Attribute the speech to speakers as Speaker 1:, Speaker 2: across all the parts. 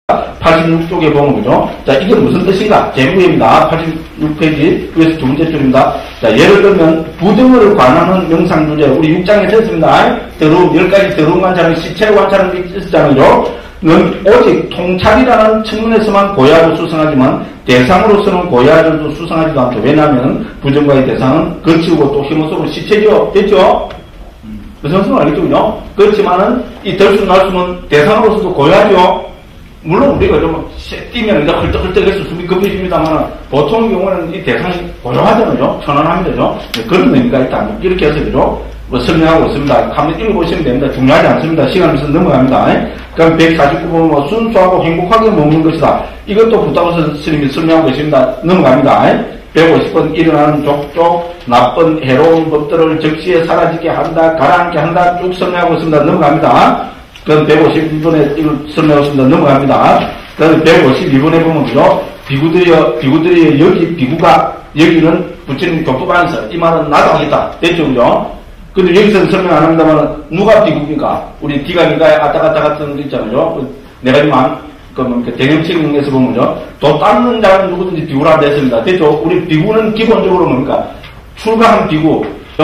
Speaker 1: 86쪽에 보면, 그죠? 자, 이게 무슨 뜻인가? 제목입니다. 86페이지, 위에서 두 번째 줄입니다. 자, 예를 들면, 부정을 관하는 영상 주제, 우리 6장에 썼습니다. 더러움, 10가지 더러움 관찰은 시체를 관찰하는 게 있었잖아요. 는 오직 통찰이라는 측면에서만 고의하고 수상하지만, 대상으로서는 고의하지도 수상하지도 않죠. 왜냐하면, 부정과의 대상은 거치고 또 힘없으로 시체죠. 됐죠? 무슨 말인지 알겠죠? 그죠? 그렇지만은, 이 덜수 날수는 대상으로서도 고의하죠. 물론 우리가 좀 뛰면 이제 헐떡헐떡해서 숨이 급해집니다만 보통 경우는 이 대상이 고요하잖아요. 편안합니다. 그런 의미가 일단 이렇게 해서 그죠? 뭐 설명하고 있습니다. 한번 읽어보시면 됩니다. 중요하지 않습니다. 시간 있어서 넘어갑니다. 그럼 149번 뭐 순수하고 행복하게 먹는 것이다. 이것도 부탁해서 스님이 설명하고 있습니다. 넘어갑니다. 150번 일어나는 족족 나쁜 해로운 법들을 적시에 사라지게 한다. 가라앉게 한다. 쭉 설명하고 있습니다. 넘어갑니다. 그럼 152번에 이걸 설명하겠습니다. 넘어갑니다. 그다음에 152번에 보면 그죠? 비구들이여 여기 비구가 여기는 부처님 교법 안에서 이 말은 나도 하겠다. 됐죠, 그죠? 근데 여기서는 설명 안 합니다만 누가 비구입니까? 우리 디가니가 아따 갔다 같은 거 있잖아요. 네 가지만 그 대명칭에서 보면요, 도 닦는 자는 누구든지 비구라 됐습니다. 됐죠? 우리 비구는 기본적으로 뭡니까? 출가한 비구.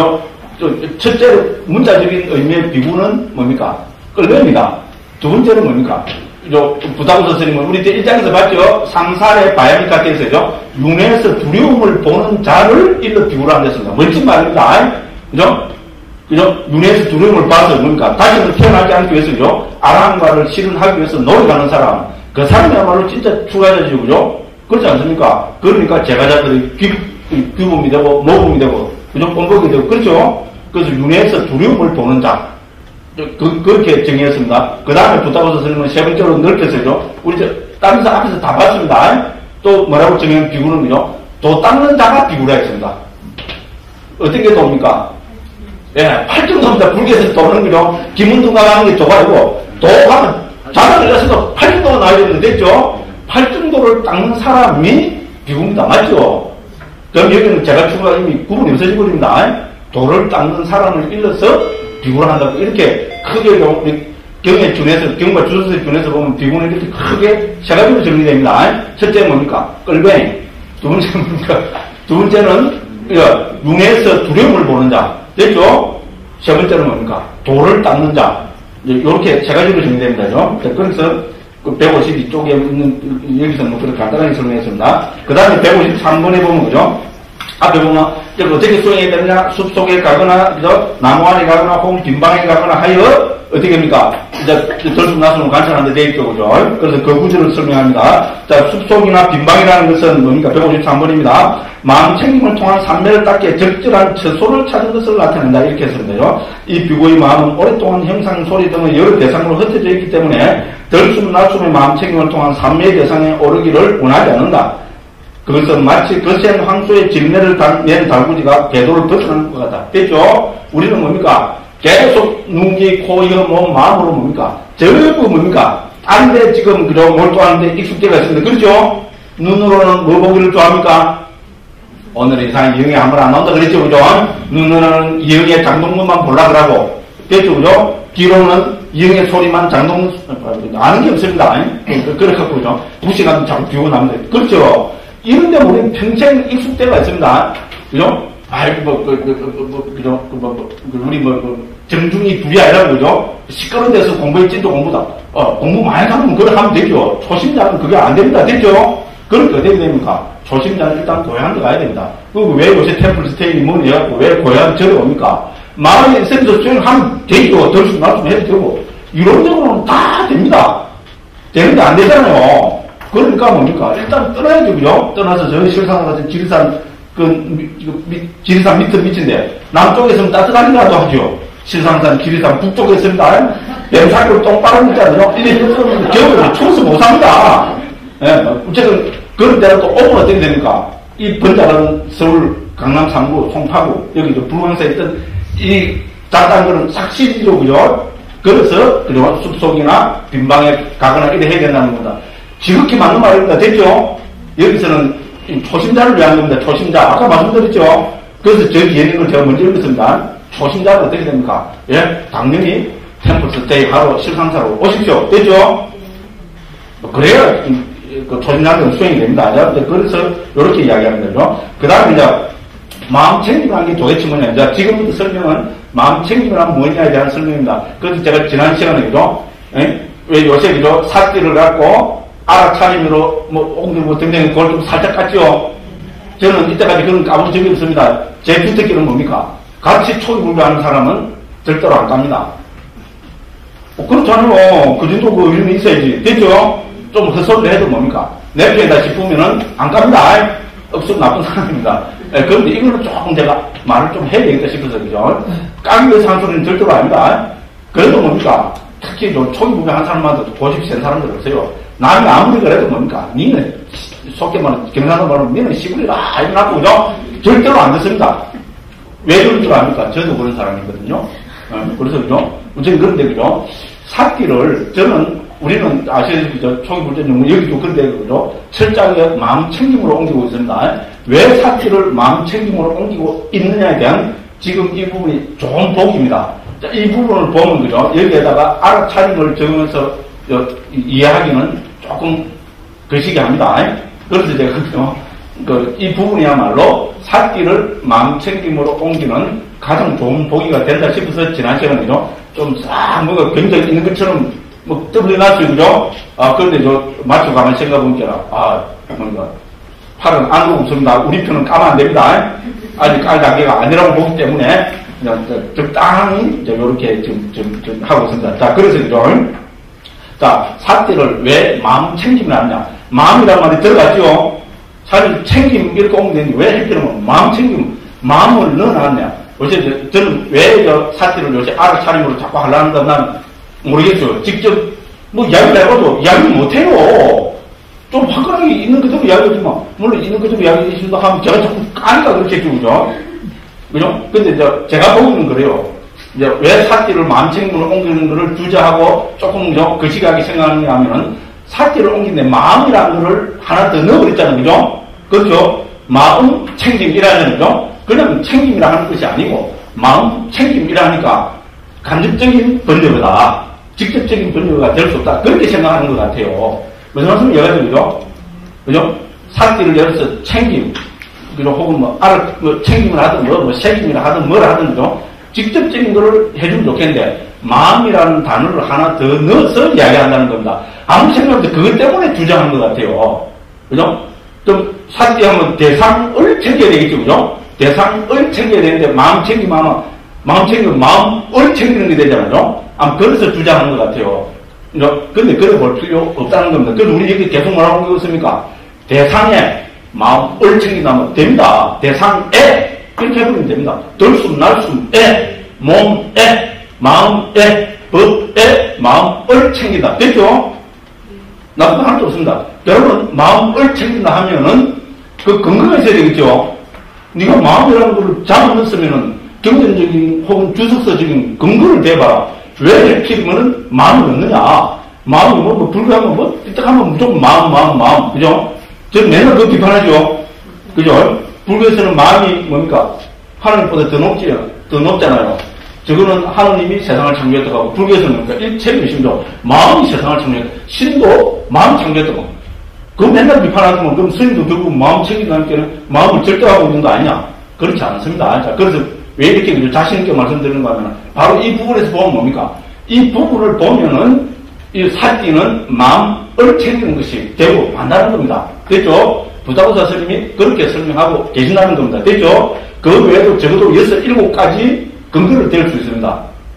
Speaker 1: 첫째로 문자적인 의미의 비구는 뭡니까? 끌배입니다. 두 번째는 뭡니까? 부다구서 스님은 우리 때 1장에서 봤죠? 상살의 바야미카 때에서죠? 윤회에서 두려움을 보는 자를 일러 비구라 한댔습니다. 멋진 말입니다. 그죠? 그죠? 윤회에서 두려움을 봐서 뭡니까? 다시는 태어나지 않기 위해서죠? 아랑과를 실현하기 위해서 노력하는 사람. 그 사람이야말로 진짜 출가자죠. 그죠? 그렇지 않습니까? 그러니까 제가자들이 귀범이 되고, 모범이 되고, 그죠? 꼼복이 되고, 그렇죠? 그래서 윤회에서 두려움을 보는 자. 그렇게 정의했습니다. 그 다음에 부탁해서 스님은 세 번째로 넓혀서죠. 우리 다른 사 앞에서 다 봤습니다. 또 뭐라고 정의한 비구는 그죠? 도 닦는 자가 비구라 했습니다. 어떻게 돕니까? 예, 팔중도입니다. 불교에서 도는 거죠. 김은둥가 가는 게 도가이고, 도 가면 자전을 내서도 팔중도가 나와야 되는데, 됐죠? 팔중도를 닦는 사람이 비구입니다. 맞죠? 그럼 여기는 제가 추가 이미 구분이 없어져 버립니다. 도를 닦는 사람을 일러서 비구를 한다고 이렇게 크게 경에 준해서 경과 주소서에 준해서 보면 비구는 이렇게 크게 세 가지로 정리됩니다. 첫째는 뭡니까? 끌뱅이. 두 번째는 뭡니까? 두 번째는 윤회에서 두려움을 보는 자. 됐죠? 세 번째는 뭡니까? 도를 닦는 자. 이렇게 세 가지로 정리됩니다. 그래서 152쪽에 있는 여기서 뭐 그렇게 간단하게 설명했습니다. 그 다음에 153번에 보면 그죠? 앞에 보면 어떻게 수행해야 되느냐? 숲속에 가거나 그죠? 나무 안에 가거나 혹은 빈방에 가거나 하여 어떻게 합니까? 이제 들숨 나숨을 관찰하는데 돼 있죠, 그죠? 그래서 그 구절을 설명합니다. 자, 숲속이나 빈방이라는 것은 뭡니까? 153번입니다. 마음 챙김을 통한 삼매를 닦게 적절한 처소를 찾은 것을 나타낸다. 이렇게 했습니다. 이 비구의 마음은 오랫동안 형상, 소리 등의 여러 대상으로 흩어져 있기 때문에 들숨 나숨의 마음 챙김을 통한 삼매의 대상에 오르기를 원하지 않는다. 그것은 마치 거센 황소의 진내를 낸 달구지가 궤도를 벗어나는 것 같다. 됐죠? 우리는 뭡니까? 계속 눈기, 코, 혀, 몸, 마음으로 뭡니까? 전부 뭡니까? 딴데 지금 그저 몰두하는데 익숙대가 있습니다. 그렇죠? 눈으로는 뭐 보기를 좋아합니까? 오늘 이상한 이영애 한번 안 나온다 그랬죠? 그죠? 눈으로는 이영애 장동건만 보려 그러고. 됐죠? 그죠? 귀로는 이영애 소리만 장동건, 아는 게 없습니다. 그렇게 갖고, 그죠? 2시간 자꾸 비우고 나면 그렇죠? 이런데 우리는 평생 익숙대가 있습니다. 그죠? 우리 정중히 둘이 아니라, 그죠? 시끄러운 데서 공부했지도 공부다. 공부 많이 하면 그렇게 하면 되죠. 초심자는 그게 안 됩니다. 됐죠? 그렇게 어떻게 됩니까? 초심자는 일단 고향도 가야 됩니다. 그리고 왜 요새 템플 스테이니 뭐니 해갖고 왜 고향 절에 옵니까? 마음에 있으면서 수행하면 되죠. 덜수 날수 해도 되고. 이론적으로는 다 됩니다. 되는데 안 되잖아요. 그러니까 뭡니까? 일단 떠나야죠, 그죠? 떠나서 저 실상 같은 지리산, 지리산 밑인데, 남쪽에서는 따뜻하니라도 하죠. 실상산, 지리산 북쪽에 있습니다. 뱀사기로 똥 빨아먹잖아요. 이래, 겨울에 추워서 못 삽니다. 예, 어쨌든, 그런 데는 또 오면 어떻게 됩니까? 이 번자는 서울, 강남 3구, 송파구, 여기 불광사에 있던 이 작다는 거는 삭실이죠, 그죠? 그래서, 그죠? 숲속이나 빈방에 가거나 이래 해야 된다는 겁니다. 지극히 맞는 말입니다. 됐죠? 여기서는 초심자를 위한 겁니다. 초심자. 아까 말씀드렸죠? 그래서 저 뒤에 있는 걸 제가 먼저 읽었습니다. 초심자는 어떻게 됩니까? 예? 당연히 템플 스테이 하러 실상사로 오십시오. 됐죠? 그래야 그 초진장경 수행이 됩니다. 그래서 이렇게 이야기하는 거죠. 그 다음에 이제 마음 챙김이라는 게 도대체 뭐냐. 이제 지금부터 설명은 마음 챙김이란 뭐냐에 대한 설명입니다. 그래서 제가 지난 시간에 그죠? 왜 요새 그죠? 사띠를 갖고 알아차림으로 뭐 옮기고 등등 그걸 좀 살짝 같죠? 저는 이때까지 그런 까본 적이 없습니다. 제 주특기는 뭡니까? 같이 초기불교하는 사람은 절대로 안 갑니다. 그렇잖아요. 그 정도 그 의미는 있어야지. 됐죠? 좀 헛소리를 해도 뭡니까? 내 편이다 싶으면은 안 갑니다. 억수 나쁜 사람입니다. 그런데 이거는 조금 제가 말을 좀 해야 되겠다 싶어서, 그죠? 까기 위해서 한 소리는 절대로 아닙니다. 그래도 뭡니까? 특히 좀 초기불교 한 사람마다 고집 센 사람들 없어요. 남이 아무리 그래도 뭡니까? 니는, 속게 말하면, 경상도 말하면, 니는 시골이라, 이러고, 그죠? 절대로 안 듣습니다. 왜 그런 줄 압니까? 저도 그런 사람이거든요. 그래서, 그죠? 어쨌든 그런데, 그죠? 사띠를, 우리는 아시다시피, 초기불교는 여기도 그런데, 그죠? 철저하게 마음 챙김으로 옮기고 있습니다. 왜 사띠를 마음 챙김으로 옮기고 있느냐에 대한 지금 이 부분이 좋은 복입니다. 자, 이 부분을 보면, 그죠? 여기에다가 알아차림을 적으면서 이해하기는 조금 거시기 합니다. 그래서 제가, 그죠? 이 부분이야말로 사띠를 마음 챙김으로 옮기는 가장 좋은 보기가 된다 싶어서 지난 시간에죠. 좀 싹 뭐가 굉장히 있는 것처럼 뭐 떠버려놨어요. 그죠? 그런데 맞춰 가만 생각해보니까, 뭔가, 팔은 안으로 웃습니다. 우리 편은 까면 안 됩니다. 아직 깔 단계가 아니라고 보기 때문에, 그냥 적당히 이렇게 좀 하고 있습니다. 자, 그래서 그죠? 자, 사띠를 왜 마음 챙김을 하느냐? 마음이란 말이 들어갔죠? 사실 챙김 이렇게 옮기는데 왜 했더니 마음 챙김, 마음을 넣어놨냐? 요새 저는 왜 사띠를 요새 알아차림으로 자꾸 하려는 건 난 모르겠어요. 직접 뭐 이야기를 해봐도 이야기 못해요. 좀 화끈하게 있는 그대로 이야기하지만, 물론 있는 그대로 이야기해주신다 하면 제가 자꾸 까니까 그렇겠죠, 그죠? 그죠? 근데 제가 보기는 그래요. 이제 왜 사띠를 마음 챙김으로 옮기는 거를 주저하고 조금 거시기하게 생각하느냐 하면은 사띠를 옮기는데 마음이라는 거를 하나 더 넣어버렸잖아요. 그죠? 그렇죠? 마음 챙김이라는 거죠? 그냥 챙김이라 하는 것이 아니고 마음 챙김이라 하니까 간접적인 번역이다. 직접적인 번역가 될 수 없다. 그렇게 생각하는 것 같아요. 무슨 말씀을 여가지고, 그죠? 그죠? 사띠를 열어서 챙김, 그죠? 혹은 챙김을 하든 책임이라 하든 뭘 하든, 그죠? 직접적인 거를 해주면 좋겠는데, 마음이라는 단어를 하나 더 넣어서 이야기한다는 겁니다. 아무 생각 없이 그것 때문에 주장하는 것 같아요. 그죠? 좀, 사띠하면 대상을 챙겨야 되겠죠, 그죠? 대상을 챙겨야 되는데, 마음 챙기면 마음을 챙기는 게 되잖아요. 그래서 주장하는 것 같아요. 근데 그래 볼 필요 없다는 겁니다. 그래서 우리 여기 계속 뭐라고 있습니까? 대상에 마음을 챙긴다면 됩니다. 대상에 그렇게 해보면 됩니다. 들숨, 날숨에, 몸에, 마음에, 법에 마음을 챙긴다. 됐죠? 나쁜 하나도 없습니다. 여러분 마음을 챙긴다 하면은 그 근거가 있어야 되겠죠? 네가 마음이라는 걸 잡아넣었으면은 경전적인 혹은 주석서적인 근거를 대봐라. 왜 이렇게면은 마음이 없느냐? 마음이 불교하면 삐딱하면 무조건 마음. 그죠? 저는 맨날 그거 비판하죠. 그죠? 불교에서는 마음이 뭡니까? 하나님보다 더 높잖아요. 저거는 하나님이 세상을 창조했다고 하고, 불교에서는 그러니까 일체의 신도, 마음이 세상을 창조했다. 신도 마음 창조했다고. 그거 맨날 비판하지만, 그럼 스님도 결국 마음 챙긴다는 게는 마음을 절대하고 있는 거 아니냐? 그렇지 않습니다. 자, 그래서 왜 이렇게 자신있게 말씀드리는 거 하면, 바로 이 부분에서 보면 뭡니까? 이 부분을 보면은, 이 사띠는 마음을 챙기는 것이 되고 만다는 겁니다. 됐죠? 부다고사 스님이 그렇게 설명하고 계신다는 겁니다. 됐죠? 그 외에도 적어도 6, 7가지 근거를 댈 수 있습니다.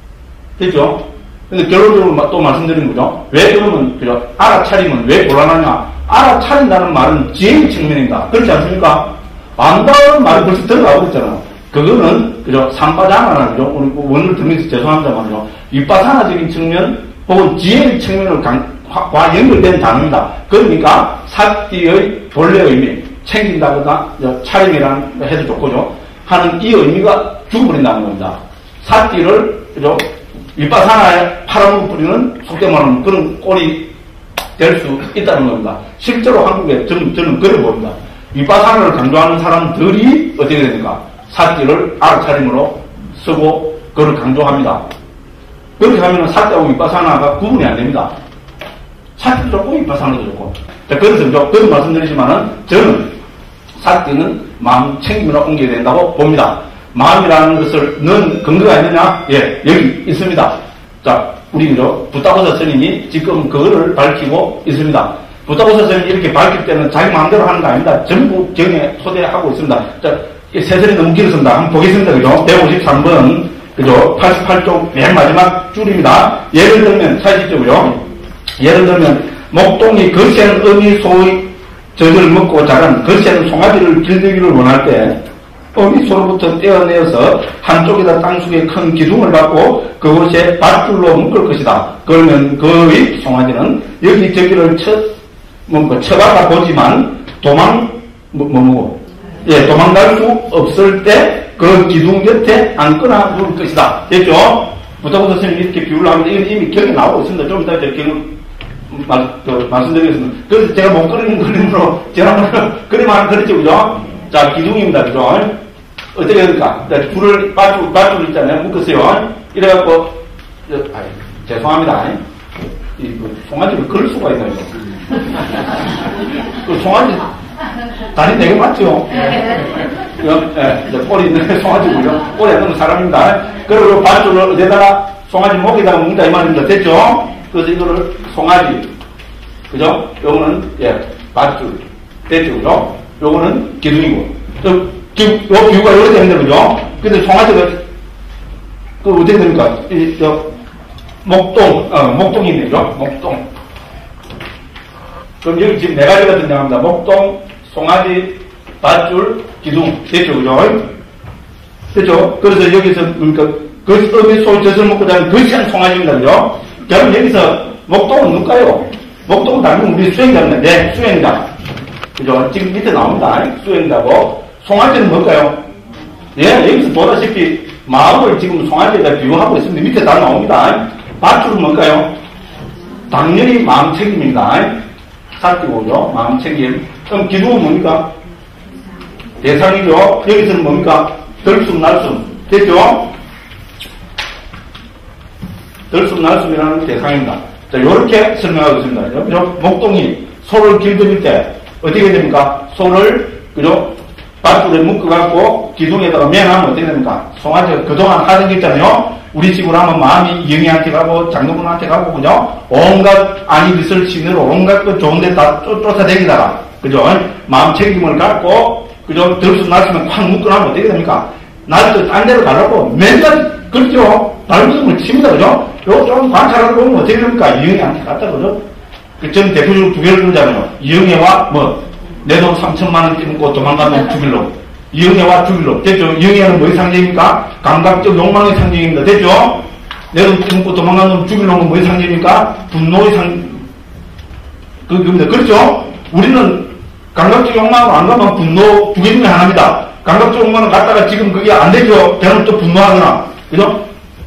Speaker 1: 됐죠? 근데 결론적으로 또 말씀드린 거죠. 왜 그러면, 그죠? 알아차림은 왜 곤란하냐? 알아차린다는 말은 지혜의 측면입니다. 그렇지 않습니까? 안다는 말이 벌써 들어가고 있잖아요. 그거는, 그죠? 삼바자나나, 그죠? 우리 원을 들면서 죄송합니다만요. 윗바사나적인 측면, 혹은 지혜의 측면을 과 연결된 단어입니다. 그러니까, 사띠의 본래 의미, 챙긴다거나, 차림이라는 해도 좋고요. 하는 이 의미가 죽어버린다는 겁니다. 사띠를, 그죠? 윗바사나에 팔아먹어 뿌리는, 속된 말하면 그런 꼴이 될 수 있다는 겁니다. 실제로 한국에 저는 그래 봅니다. 윗바사나를 강조하는 사람들이 어떻게 됩니까? 사띠를 알아차림으로 쓰고 그걸 강조합니다. 그렇게 하면 사띠하고 윗바사나가 구분이 안 됩니다. 사띠도 좋고 이파상도 좋고. 자, 그래서 그런 말씀드리지만은 저는 사띠는 마음 챙김으로 옮겨야 된다고 봅니다. 마음이라는 것을 넣은 근거가 있느냐? 예, 여기 있습니다. 자, 우리 부타고사 스님이 지금 그거를 밝히고 있습니다. 부타고사 스님이 이렇게 밝힐 때는 자기 마음대로 하는 거 아닙니다. 전부 경에 소개하고 있습니다. 자, 세설이 너무 길었습니다. 한번 보겠습니다. 그죠? 153번, 그죠? 88쪽 맨 마지막 줄입니다. 예를 들면, 사실죠, 그죠? 예를 들면, 목동이 거센 어미 소의 젖을 먹고 자란 거센 송아지를 길들이기를 원할 때, 어미 소로부터 떼어내어서 한쪽에다 땅속에 큰 기둥을 받고 그곳에 밧줄로 묶을 것이다. 그러면 그의 송아지는 여기저기를 쳐박아 보지만 도망갈 수 없을 때 그 기둥 곁에 앉거나 누울 것이다. 됐죠? 부타고사 스님이 이렇게 비유를 하면 이건 이미 경에 나오고 있습니다. 좀 이따 제가 말씀드리겠습니다. 그래서 제가 못 그리는 그림으로 제가 그림 하나 그렸죠, 그죠? 자, 기둥입니다, 그죠? 어떻게 해야 될까? 줄을, 밧줄 있잖아요. 묶었어요. 이래갖고, 죄송합니다. 송아지를 그릴 수가 있나요? 그 송아지, 다리 되게 맞죠? 꼬리 있는 송아지고요. 꼬리 안 넣는 사람입니다. 그리고 밧줄을 어디다가 송아지 목에다가 묶는다 이 말입니다. 됐죠? 그래서 이거를 송아지, 그죠? 요거는, 밧줄. 됐죠? 그죠? 요거는 기둥이고. 요 비유가 이렇게 되는데, 그죠? 근데 송아지가, 어떻게 됩니까? 목동이 있네, 그죠? 목동. 그럼 여기 지금 네 가지가 등장합니다. 목동, 송아지, 밧줄, 기둥. 됐죠, 그죠? 됐죠? 그래서 여기서, 그러니까, 그 어미 소의 젖을 먹고 자는 거시한 송아지입니다, 그죠? 그럼 여기서 목동은 누굴까요? 목동은 당연히 우리 수행자입니다. 네, 수행자. 그죠? 지금 밑에 나옵니다. 수행자고. 송아지는 뭘까요? 예, 여기서 보다시피 마음을 지금 송아지에다 비유하고 있습니다. 밑에 다 나옵니다. 밧줄은 뭘까요? 당연히 마음 책임입니다. 사띠고죠. 마음 책임. 그럼 기둥은 뭡니까? 대상이죠. 여기서는 뭡니까? 들숨, 날숨. 됐죠? 들숨, 날숨이라는 대상입니다. 자, 요렇게 설명하고 있습니다. 그죠? 목동이 소를 길들일 때 어떻게 됩니까? 소를, 그죠? 밧줄에 묶어갖고 기둥에다가 매하면 어떻게 됩니까? 송아지가 그동안 하던 게 있잖아요. 우리 집으로 하면 마음이 영희한테 가고 장로분한테 가고 그죠? 온갖 안이빛을 신으로 온갖 그 좋은데 다 쫓아다니다가 그죠? 마음 책임을 갖고 그죠? 들숨 날숨에 콱 묶어놓으면 어떻게 됩니까? 날도 딴 데로 가려고 맨날 그렇죠? 발음을 칩니다. 그죠? 요거 좀 관찰하고 보면 어떻게 됩니까? 영희한테 갔다 그죠? 전 대표적으로 두 개를 들잖아요. 영희와 내 돈 3천만 원 끊고 도망간 놈 죽일로. 이영애와 죽일로. 됐죠? 이영애는 뭐의 상징입니까? 감각적 욕망의 상징입니다. 됐죠? 내 돈 끊고 도망간 놈 죽일로는 뭐의 상징입니까? 분노의 그겁니다. 그렇죠? 우리는 감각적 욕망으로 안 가면 분노 두 개 중에 하나입니다. 감각적 욕망을 갖다가 지금 그게 안 되죠? 걔는 또 분노하거나. 그죠?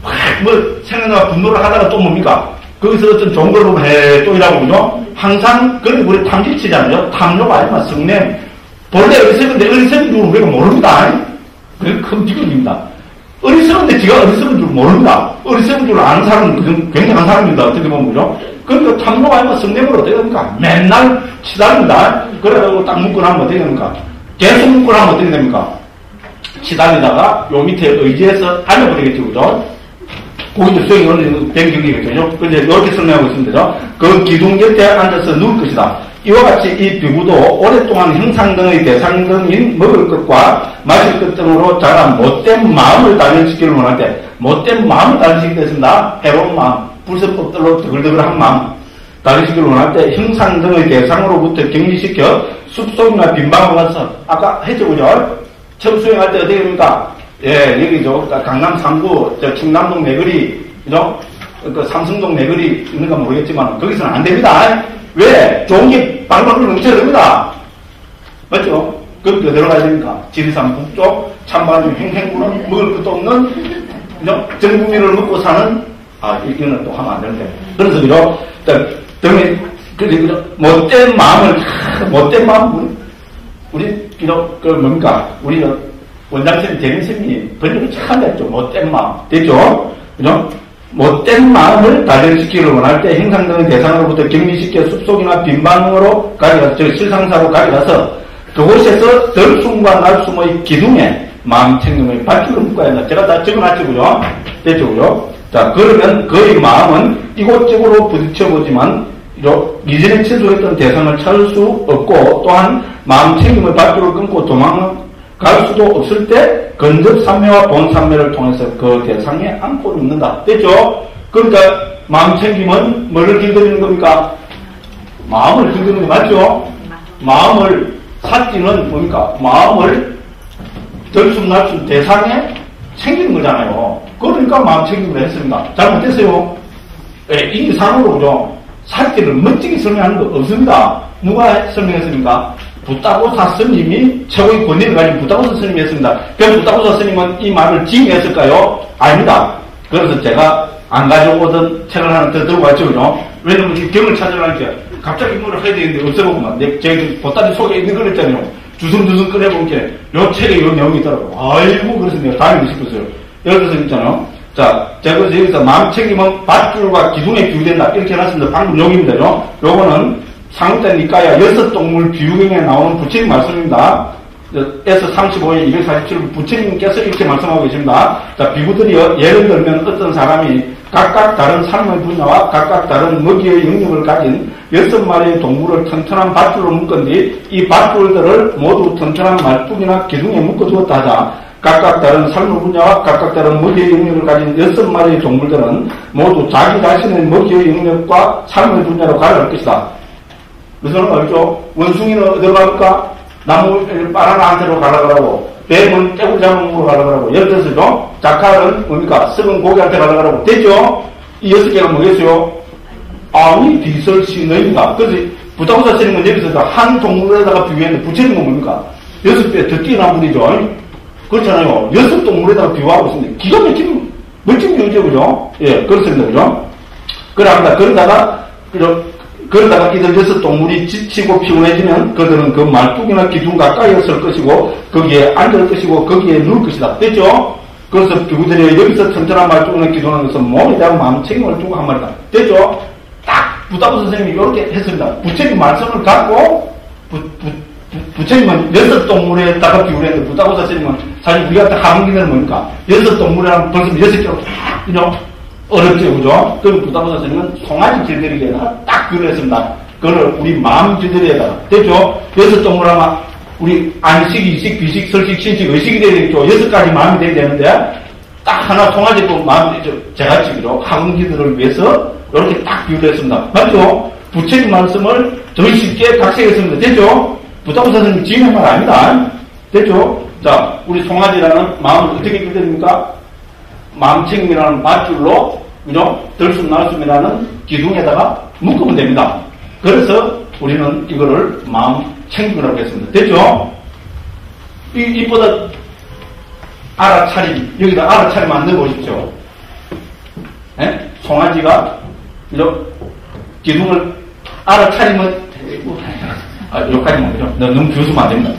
Speaker 1: 생각나 분노를 하다가 또 뭡니까? 거기서 어떤 좋은 걸 보고 또 이라고, 그죠? 항상, 그런 우리 탐지치잖아요. 탐욕 아니면 성냄. 본래 어리석은데 어리석은 줄 우리가 모릅니다. 그게 큰 비극입니다. 어리석은데 지가 어리석은 줄 모릅니다. 어리석은 줄 아는 사람은 그건 굉장한 사람입니다. 어떻게 보면, 그죠? 그러니까 탐욕 아니면 성냄으로 어떻게 됩니까? 맨날 치달립니다. 그래가지고 딱 묶고 나면 어떻게 됩니까? 계속 묶고 나면 어떻게 됩니까? 치달리다가 요 밑에 의지해서 알려버리겠죠, 그죠? 거기서 수행이 올리는 뱅경이겠죠. 근데 이렇게 설명하고 있습니다. 그 기둥 곁에 앉아서 누울 것이다. 이와 같이 이 비구도 오랫동안 형상 등의 대상 등인 먹을 것과 마실 것 등으로 자란 못된 마음을 단련시키기를 원할 때, 못된 마음을 단련시키게 됐습니다. 해로운 마음, 불세법들로 드글드글한 마음, 단련시키기를 원할 때 형상 등의 대상으로부터 격리시켜 숲속이나 빈방을 가서, 아까 했죠, 그죠? 처음 수행할 때 어떻게 됩니까? 예, 여기죠. 강남 3구, 충남동 내거리, 그죠? 그 삼성동 내거리 있는가 모르겠지만, 거기서는 안 됩니다. 왜? 좋은 게 방방으로 넘쳐야 됩니다. 맞죠? 그럼 어디로 가야 됩니까? 지리산 북쪽, 찬바람 횡행구는 먹을 것도 없는, 그죠? 전국민을 먹고 사는, 이거는 또 하면 안 되는데. 그래서, 그죠? 등에, 그죠? 못된 마음, 우리, 그죠? 뭡니까? 우리, 원장쌤, 대리쌤이 번역을 참 했죠. 못된 마음. 됐죠? 그죠? 못된 마음을 단련시키기를 원할 때 행상되는 대상으로부터 격리시켜 숲속이나 빈방으로 가져가서, 즉 실상사로 가져가서 그곳에서 덜숨과 날숨의 기둥에 마음 챙김의 밧줄을 묶어야 한다. 제가 다 적어놨지고요. 됐죠고요. 자, 그러면 그의 마음은 이곳저곳으로 부딪혀보지만 이전에 친소했던 대상을 찾을 수 없고 또한 마음 챙김의 밧줄을 끊고 도망갈 수도 없을 때 근접삼매와 본삼매를 통해서 그 대상에 안고 눕는다. 됐죠? 그러니까 마음 챙김은 뭐를 길들이는 겁니까? 마음을 길들이는 거 맞죠? 마음을 삿기는 뭡니까? 마음을 덜숨날숨 대상에 챙기는 거잖아요. 그러니까 마음 챙김을 했습니다. 잘못됐어요? 네, 이 이상으로 그죠? 삿기를 멋지게 설명하는 거 없습니다. 누가 설명했습니까? 부타고사 스님이 최고의 권위를 가진 부타고사 스님이 했습니다. 그럼 부타고사 스님은 이 말을 지음했을까요? 아닙니다. 그래서 제가 안 가져오던 책을 하나 더 들고 왔죠, 그죠? 왜냐면 이 경을 찾으려니까 갑자기 뭐를 해야 되는데 없어보구만. 제 보따리 속에 있는 걸 했잖아요. 주섬주섬 꺼내보니까 요 책에 요 내용이 있더라고요. 아이고, 그래서 내가 다니고 싶었어요. 예를 들어서 있잖아요. 자, 제가 그래서 여기서 마음 챙김은 밧줄과 기둥에 비유된다. 이렇게 해놨습니다. 방금 여기입니다. 요거는 상자 니까야 6동물 비유경에 나오는 부처님 말씀입니다. 에서 35에 247 부처님께서 이렇게 말씀하고 계십니다. 자, 비구들이요. 예를 들면 어떤 사람이 각각 다른 삶의 분야와 각각 다른 먹이의 영역을 가진 6마리의 동물을 튼튼한 밧줄로 묶은 뒤 이 밧줄들을 모두 튼튼한 말뚝이나 기둥에 묶어두었다 하자. 각각 다른 삶의 분야와 각각 다른 먹이의 영역을 가진 6마리의 동물들은 모두 자기 자신의 먹이의 영역과 삶의 분야로 가려할 것이다. 무슨 말이죠? 원숭이는 어디로 갈까? 나무 바나나한테로 가려고 뱀은 떼굴 잡음으로 가려고 예를 들어서죠. 자칼은 뭡니까? 썩은 고기한테 가려고 됐죠? 이 6개가 뭐겠어요? 아니 비설신의입니다. 그래서 부타고사 스님은 여기서 한 동물에다가 비유했는데 부처님은 뭡니까? 6배 더 뛰어난 분이죠. 그렇잖아요. 6동물에다가 비유하고 있습니다. 기가 막힌 멋진 비유죠, 그죠? 예, 그렇습니다, 그죠? 그러다가 이들 6동물이 지치고 피곤해지면 그들은 그 말뚝이나 기둥 가까이에 설 것이고 거기에 앉을 것이고 거기에 누울 것이다. 됐죠? 그래서 비구들이 여기서 튼튼한 말뚝이나 기둥하는 것은 몸에 대한 마음 책임을 두고 한 말이다. 됐죠? 딱 부타고 선생님이 이렇게 했습니다. 부처님 말씀을 갖고 부처님은 6동물에다가 비유를 했는데 부타고 선생님은 사실 우리한테 하는 기능은 뭡니까? 6동물이랑 벌써 6개로 이죠? 어렵죠, 그죠? 그럼 부타고 선생님은 송아지 길들이기에다가 딱 비유를 했습니다. 그걸 우리 마음 길들이기에다가. 됐죠? 6동물하면 우리 안식, 이식, 비식, 설식, 신식, 의식이 되야 되겠죠? 6가지 마음이 돼야 되는데 딱 하나 송아지 또 마음이 되죠. 제가 지금 학원기들을 위해서 이렇게 딱 비유를 했습니다. 맞죠? 부처님 말씀을 더 쉽게 각색했습니다. 됐죠? 부타고 선생님 지은 말 아닙니다. 됐죠? 자, 우리 송아지라는 마음을 어떻게 길들입니까? 마음챙김이라는 밧줄로, 그죠? 들숨 날숨이라는 기둥에다가 묶으면 됩니다. 그래서 우리는 이거를 마음챙김이라고 했습니다. 됐죠? 이보다 알아차림, 여기다 알아차림 안 넣어보십시오. 예? 송아지가, 그죠? 기둥을 알아차림은, 여기까지만, 그죠? 너무 비웃으면 안 됩니다.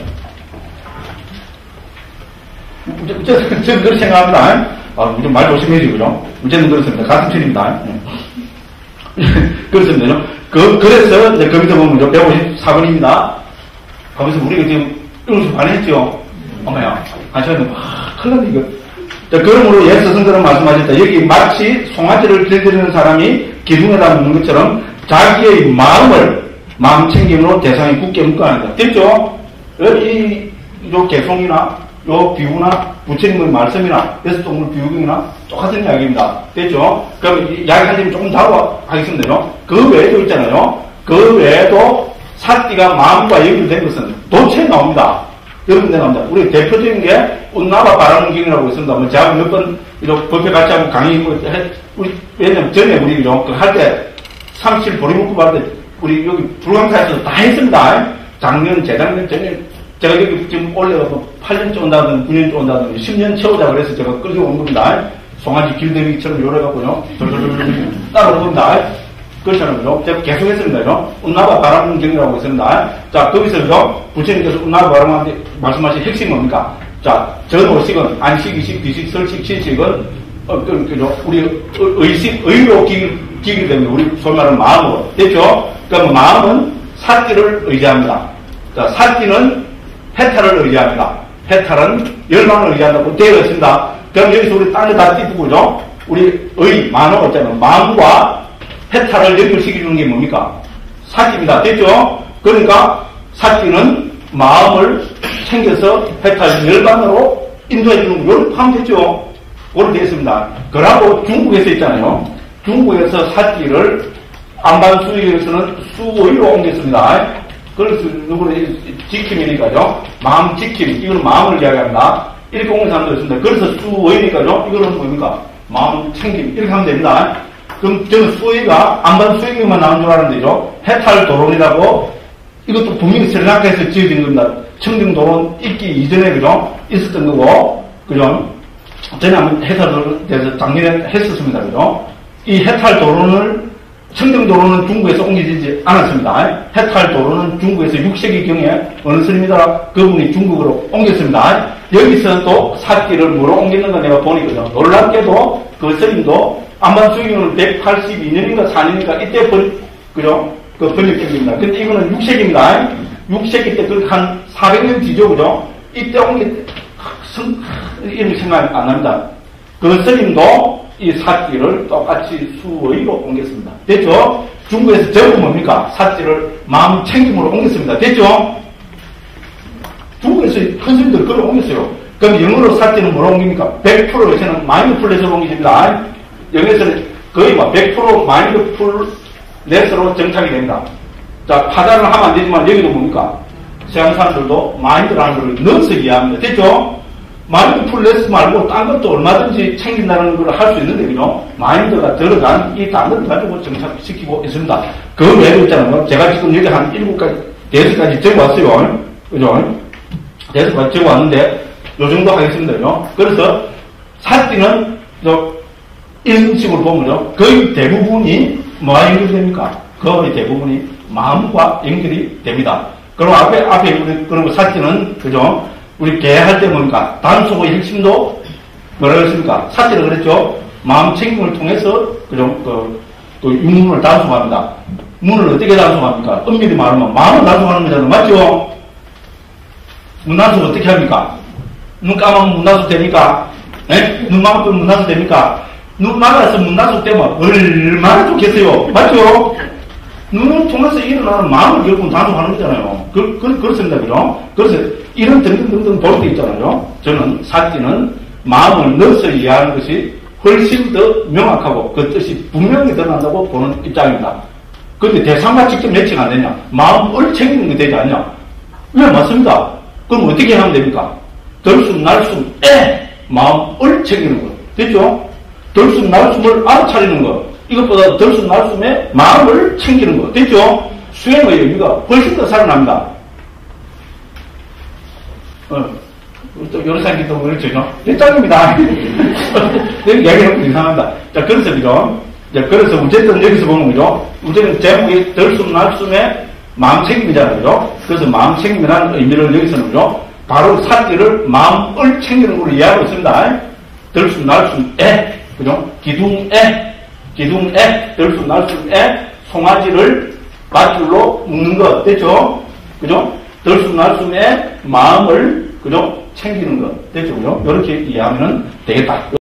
Speaker 1: 저는 그렇게 생각합니다. 우리 말 조심해야지, 그죠? 어쨌든 그렇습니다. 같은 편입니다. 그렇습니다. 그래서, 이제 거기서 보면, 154번입니다. 거기서 우리가 지금, 이러면서 반했죠? 어머야, 하시는데, 큰일 났네, 이거. 자, 그러므로 예 스승들은 말씀하셨다. 여기 마치 송아지를 길들이는 사람이 기둥에다 묶는 것처럼 자기의 마음 챙김으로 대상에 굳게 묶어야 한다. 됐죠? 요 개송이나, 요 비유나, 부처님의 말씀이나, 6동물 비유경이나 똑같은 이야기입니다. 됐죠? 그럼 이야기 하시면 조금 다루어 하겠습니다. 그 외에도 있잖아요. 그 외에도 사띠가 마음과 연결된 것은 도체 나옵니다. 여러분들 나옵니다. 우리 대표적인 게 운나바 바람경이라고 있습니다. 뭐 제가 몇 번 이렇게 법회 같이 하고 강의 왜냐면 전에 우리 그죠? 할 때 37 보리묵고 받을 때 우리 여기 불광사에서 다 했습니다. 작년, 재작년, 전년 제가 여기 지금 올려서 8년째 온다든 9년째 온다든 10년 채우자 그래서 제가 끌려온 겁니다. 송아지 길들이기처럼 요래갖고요. 따라온 겁니다. 그렇잖아요. 제가 계속 했습니다. 운나바 바람경이라고 있습니다. 자, 거기서 부처님께서 운나바 바람한테 말씀하신 핵심이 뭡니까? 자, 전오식은 안식, 이식, 비식, 설식, 신식은 그죠? 우리 의로 기기 때문에 우리 소위 말하는 마음으로. 됐죠? 그러니까 마음은 사띠를 의지합니다. 자, 사띠는 해탈을 의지합니다. 해탈은 열망을 의지한다고 되어 있습니다. 그럼 여기서 우리 딴 데 다 띄고죠? 우리 만호가 있잖아요. 마음과 해탈을 연결시켜주는 게 뭡니까? 사띠입니다. 됐죠? 그러니까 사띠는 마음을 챙겨서 해탈 열반으로 인도해주는 걸 포함됐죠. 그렇게 되어 있습니다. 그러고 중국에서 있잖아요. 중국에서 사띠를 안반수익에서는 수의로 옮겼습니다. 그래서 누구는 지킴이니까요. 마음 지킴, 이거는 마음을 이야기합니다. 이렇게 옮긴 사람도 있습니다. 그래서 수의니까요. 이거는 뭡니까? 마음 챙김, 이렇게 하면 됩니다. 그럼 저는 수의가 안반수익만 나온 줄 알았는데요. 해탈도론이라고 이것도 분명히 스리랑카에서 지어진 겁니다. 청정도론 있기 이전에, 그죠? 있었던 거고, 그죠? 전에 한번 해탈도론에 대해서 작년에 했었습니다. 그죠? 이 해탈도론을, 청정도론은 중국에서 옮겨지지 않았습니다. 해탈도론은 중국에서 6세기경에 어느 스님이더라? 그분이 중국으로 옮겼습니다. 여기서 또 사띠를 뭐로 옮겼는가 내가 보니까요. 놀랍게도 그 스님도 안반수익은 182년인가 4년인가 이때 그죠? 그 번역경입니다. 근데 이거는 6세기입니다. 6세기 때 그 한 400년 뒤죠, 그죠? 이때 이름 생각 안 납니다. 그 스님도 이 사띠를 똑같이 수의로 옮겼습니다. 됐죠? 중국에서 전부 뭡니까? 사띠를 마음 챙김으로 옮겼습니다. 됐죠? 중국에서 큰 스님들 그걸 옮겼어요. 그럼 영어로 사띠는 뭐로 옮깁니까? 100% 요새는 마인드풀넷으로 옮기십니다. 영어에서는 거의 100% 마인드풀넷으로 정착이 됩니다. 자, 파단을 하면 안 되지만 여기도 뭡니까? 서양 사람들도 마인드라는 걸 넣어서 이해합니다. 됐죠? 마인드풀넷 말고 딴 것도 얼마든지 챙긴다는 걸 할 수 있는데, 그죠? 마인드가 들어간 이 단어를 가지고 정착시키고 있습니다. 그 외에도 있잖아요. 제가 지금 여기 한 7가지, 5가지 적어왔어요. 그죠? 5가지 적어왔는데, 요 정도 하겠습니다. 그죠? 그래서, 사띠는, 이런 식으로 보면요. 거의 대부분이 뭐와 연결됩니까? 거의 대부분이 마음과 연결이 됩니다. 그리고 앞에, 그리고 사띠는, 그죠? 우리 개할 때 뭡니까? 단속의 핵심도 뭐라고 했습니까? 사띠를 그랬죠? 마음 챙김을 통해서, 그죠? 또 육문을 단속합니다. 문을 어떻게 단속합니까? 엄밀히 말하면 마음을 단속하는 거잖아요. 맞죠? 문 단속 어떻게 합니까? 눈 감으면 문 단속 됩니까? 네? 눈 감으면 문 단속 됩니까? 눈 막아서 문 단속 되면 얼마나 좋겠어요. 맞죠? 눈을 통해서 일어나는 마음을 결국은 단속하는 거잖아요. 그렇습니다. 그죠? 그래서 이런 등등등등 볼 때 있잖아요. 저는 사띠는 마음을 넣어서 이해하는 것이 훨씬 더 명확하고 그 뜻이 분명히 드러난다고 보는 입장입니다. 그런데 대상과 직접 매치가 안 되냐? 마음을 챙기는 게 되지 않냐? 왜 맞습니다. 그럼 어떻게 하면 됩니까? 들숨날숨에 마음을 챙기는 거. 됐죠? 들숨날숨을 알아차리는 거. 이것보다 들숨날숨에 마음을 챙기는 거. 됐죠? 수행의 의미가 훨씬 더 살아납니다. 또 여러 사람들이 또 그렇죠. 대짱입니다. 여기 얘기하면 이상합니다. 자, 그래서 그죠? 자, 그래서 어쨌든 여기서 보면 그죠? 어쨌든 제목이 들숨날숨에 마음 챙김이잖아요. 그죠? 그래서 마음 챙김이라는 의미를 여기서는 그죠? 바로 사띠를 마음을 챙기는 걸로 이해하고 있습니다. 들숨날숨에, 그죠? 기둥에, 들숨날숨에 송아지를 밧줄로 묶는 것. 됐죠? 그죠? 들숨날숨에 마음을, 그죠? 챙기는 것. 됐죠? 그죠? 이렇게 이해하면 되겠다.